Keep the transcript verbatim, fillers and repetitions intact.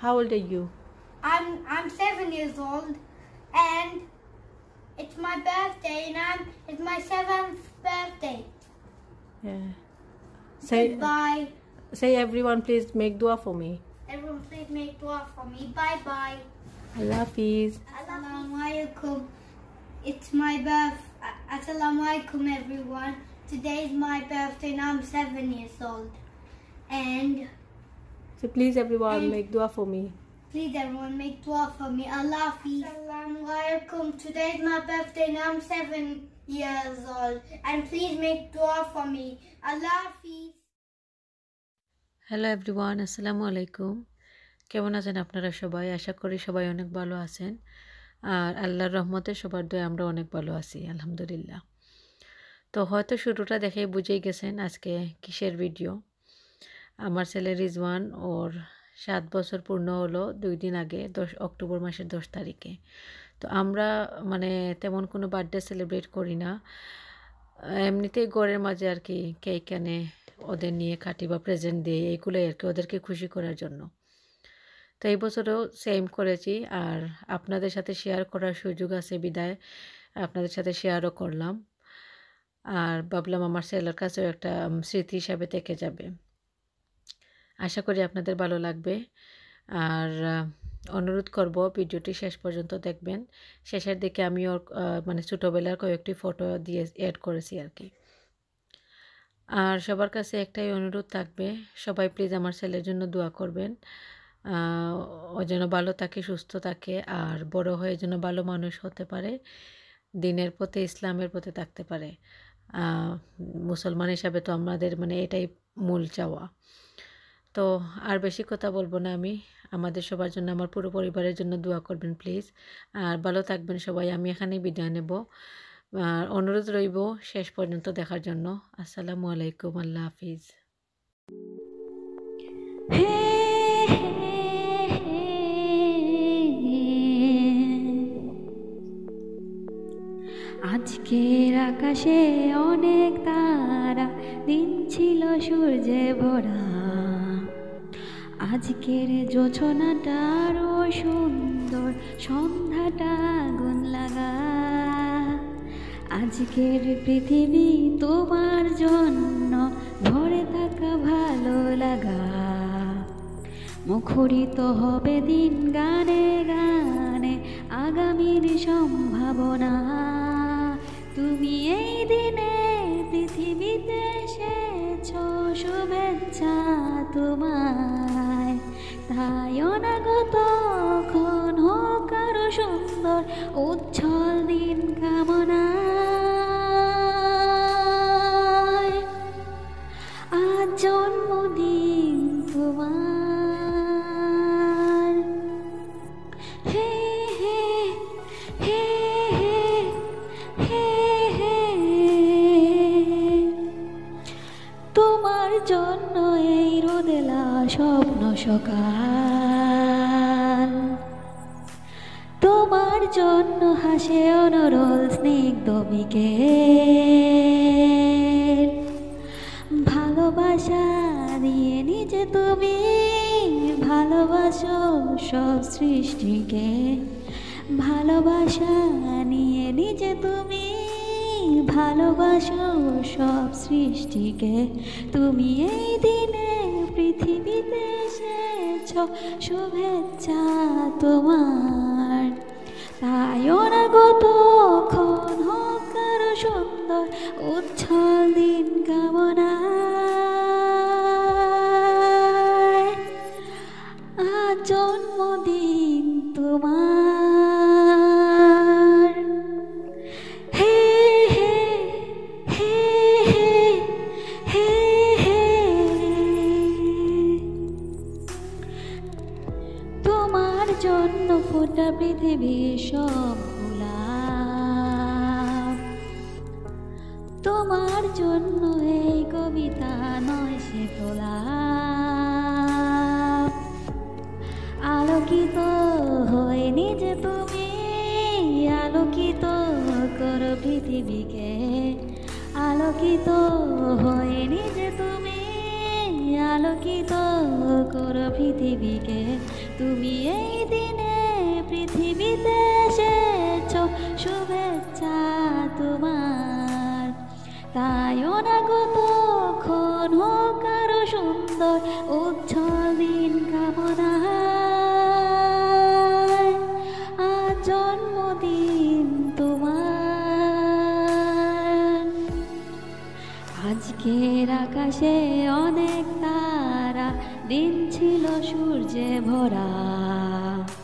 how old are you? I'm I'm seven years old, and it's my birthday, and I'm it's my seventh birthday. Yeah. Say Bye. say everyone, please make dua for me. Everyone, please make dua for me. Bye bye. Allah Hafiz. Assalamu alaikum. It's my birth. Assalamu alaikum, everyone. Today is my birthday, and I'm seven years old. And So please everyone And- make dua for me. please, everyone, make dua for me. Allah Hafiz. Assalamu alaikum. Today is my birthday, and I'm seven years old. And please make dua for me. Allah Hafiz. Hello everyone, আসসালামু আলাইকুম। কেমন আছেন আপনারা সবাই? আশা করি সবাই অনেক ভালো আছেন, আর আল্লাহর রহমতে সবার দয়ে আমরা অনেক ভালো আছি, আলহামদুলিল্লাহ। তো হয়তো শুরুটা দেখেই বুঝেই গেছেন আজকে কিসের ভিডিও। আমার ছেলে রিজওয়ান ওর সাত বছর পূর্ণ হলো দুই দিন আগে, দশ অক্টোবর মাসের দশ তারিখে। তো আমরা মানে তেমন কোনো বার্থডে সেলিব্রেট করি না, এমনিতেই ঘরের মাঝে আর কি কেক এনে ওদের নিয়ে কাটি বা প্রেজেন্ট দিই, এইগুলোই আর কি, ওদেরকে খুশি করার জন্য। তো এই বছরও সেম করেছি, আর আপনাদের সাথে শেয়ার করার সুযোগ আছে বিদায় আপনাদের সাথে শেয়ারও করলাম, আর ভাবলাম আমার ছেলের কাছেও একটা স্মৃতি হিসাবে থেকে যাবে। আশা করি আপনাদের ভালো লাগবে, আর অনুরোধ করব ভিডিওটি শেষ পর্যন্ত দেখবেন। শেষের দিকে আমি ওর মানে ছোটোবেলার কয়েকটি ফটো দিয়ে অ্যাড করেছি আর কি। আর সবার কাছে একটাই অনুরোধ থাকবে, সবাই প্লিজ আমার ছেলের জন্য দোয়া করবেন, ও যেন ভালো থাকে, সুস্থ থাকে, আর বড় হয়ে যেন ভালো মানুষ হতে পারে, দিনের পথে ইসলামের পথে থাকতে পারে। মুসলমান হিসাবে তো আমাদের মানে এটাই মূল চাওয়া। তো আর বেশি কথা বলবো না আমি, আমাদের সবার জন্য, আমার পুরো পরিবারের জন্য দোয়া করবেন প্লিজ, আর ভালো থাকবেন সবাই। আমি এখানেই বিদায় নেব, আর অনুরোধ রইব শেষ পর্যন্ত দেখার জন্য। আসসালামু আলাইকুম, আল্লাহ হাফিজ। আজকের আকাশে অনেক তারা, দিন ছিল সূর্যে ভরা। আজকের জোছনাটা আরো সুন্দর, সন্ধ্যাটা আগুন লাগা। আজকের পৃথিবী তোমার জন্য ভরে থাকা ভালো লাগা। মুখরিত হবে দিন গানে গানে, আগামীর সম্ভাবনা। তুমি এই দিনে পৃথিবীতে এসেছ, শুভেচ্ছা তোমায়। তাই অনাগত ক্ষণ হোক আরো সুন্দর, উজ্জ্বল দিন কামনা। আজ জন্মদিন তোমার, হে হে হে হে হে, তোমার জন্য এই রোদেলা স্বপ্ন সকাল। তোমার জন্য হাসে অনরল স্নিগ্ধ বিকেল। ভালোবাসা দিয়ে নিজে তুমি ভালোবাসো সব সৃষ্টিকে। ভালোবাসা নিয়ে নিজে তুমি ভালোবাসো সব সৃষ্টিকে। তুমি এই দিনে পৃথিবীতে এসেছ, শুভেচ্ছা তোমার। তাই অনাগত ক্ষণ হোক আরো সুন্দর, উজ্জ্বল দিন কামনা। আজ জন্মদিন তোমার, হে হে হে হে হে, তোমার জন্য ফোটা পৃথিবীর সব গোলাপ। তোমার জন্য এই কবিতা নয় সে গোলাপ। আলোকিত হয়ে নিজে তুমি আলোকিত করো পৃথিবীকে। আলোকিত হয়ে নিজে তুমি আলোকিত করো পৃথিবীকে। তুমি এই দিনে পৃথিবীতে এসেছো, শুভেচ্ছা তোমার। তাই অনাগত ক্ষণ হোক আরো সুন্দর, উজ্জ্বল দিন কামনায়। আজ জন্মদিন তোমার। আজকের আকাশে অনেক তারা, দিন ছিল সূর্যে ভরা।